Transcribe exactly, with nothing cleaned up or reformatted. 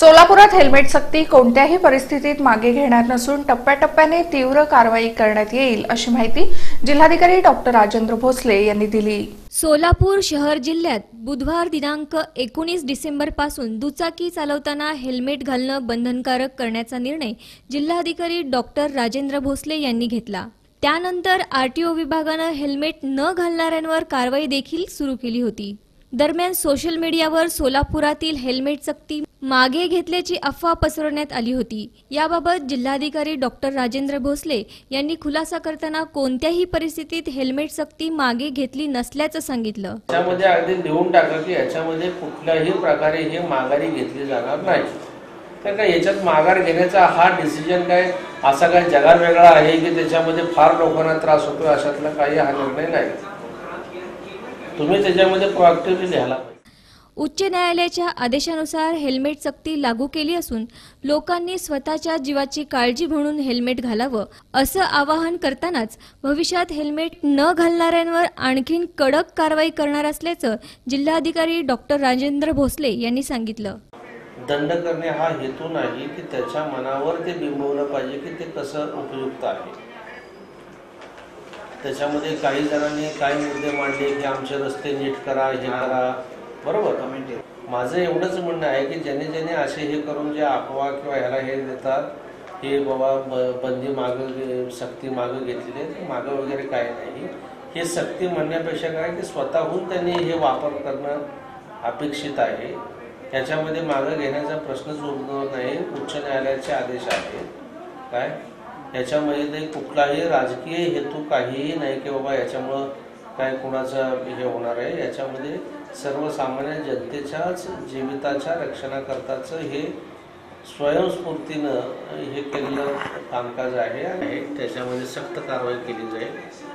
सोलापुरात हेल्मेट सक्ती कोणत्याही परिस्थितीत मागे घेणार नसून टप्प्याटप्प्याने तीव्र कारवाई करण्यात येईल अशी माहिती जिल्हाधिकारी डॉक्टर राजेंद्र भोसले यांनी दिली। सोलापूर शहर जिल्ह्यात बुधवार दिनांक एकोणीस डिसेंबर पासून दुचाकी चालवताना हेल्मेट घालणं बंधनकारक करण्याचा निर्णय जिल्हाधिकारी डॉक्टर राजेंद्र भोसले यांनी घेतला। त्यानंतर आरटीओ विभागाने हेल्मेट न घालणाऱ्यांवर कारवाई देखील सुरू केली होती। दरम्यान सोशल मीडियावर सोलापुरातील हेल्मेट सक्ती मागे घेतल्याची अफवा पसरवण्यात आली होती। याबाबत जिल्हाधिकारी डॉक्टर राजेंद्र भोसले यांनी खुलासा करताना कोणत्याही परिस्थितीत हेल्मेट सक्ती मागे घेतली नसल्याचं सांगितलं। त्यामध्ये अगदी लिहून टाकलं की याच्यामध्ये कुठल्याही प्रकारे हे माघारी घेतली जाणार नाही। तर काय याच्यात माघार घेण्याचा हा डिसिजन काय असा काय जगात वेगळा आहे की त्याच्यामध्ये फार लोकांना त्रास होतो अशातला काही हा निर्णय नाही। तुम्ही त्याच्यामध्ये प्रोएक्टिव्हली लिहायला पाहिजे। उच्च न्यायालयाच्या आदेशानुसार हेल्मेट सक्ती लागू केली असून लोकांनी स्वतःच्या जीवाची काळजी म्हणून हेल्मेट घालावं असं आवाहन करतानाच भविष्यात हेल्मेट न घालणाऱ्यांवर आणखीन कडक कारवाई करणार असल्याचं जिल्हाधिकारी डॉक्टर राजेंद्र भोसले यांनी सांगितलं। दंड करणे हा हेतू नाही की त्याच्या मनावर ते बिंबवलं पाहिजे की ते कसं उपयुक्त आहे। त्याच्यामध्ये काही जणांनी काही मुद्दे मांडले की आमचे रस्ते नीट करा, हे करा, बरोबर। माझं एवढंच म्हणणं आहे की ज्याने ज्याने असे हे करून जे अफवा किंवा ह्याला हे देतात हे बाबा बंदी मागं सक्ती मागं घेतलेली आहे, मागं वगैरे काय नाही। हे सक्ती म्हणण्यापेक्षा काय की स्वतःहून त्यांनी हे वापर करणं अपेक्षित आहे। याच्यामध्ये मागं घेण्याचा प्रश्नच उद्भवत नाही। उच्च न्यायालयाचे आदेश आहे काय याच्यामध्ये ते कुठलाही राजकीय हेतू काहीही नाही की बाबा याच्यामुळं काय कुणाचं हे होणार आहे। याच्यामध्ये सर्वसामान्य जनतेच्याच जीविताच्या रक्षणाकरताच हे स्वयंस्फूर्तीनं हे केलेलं कामकाज आहे आणि त्याच्यामध्ये सक्त कारवाई केली जाईल।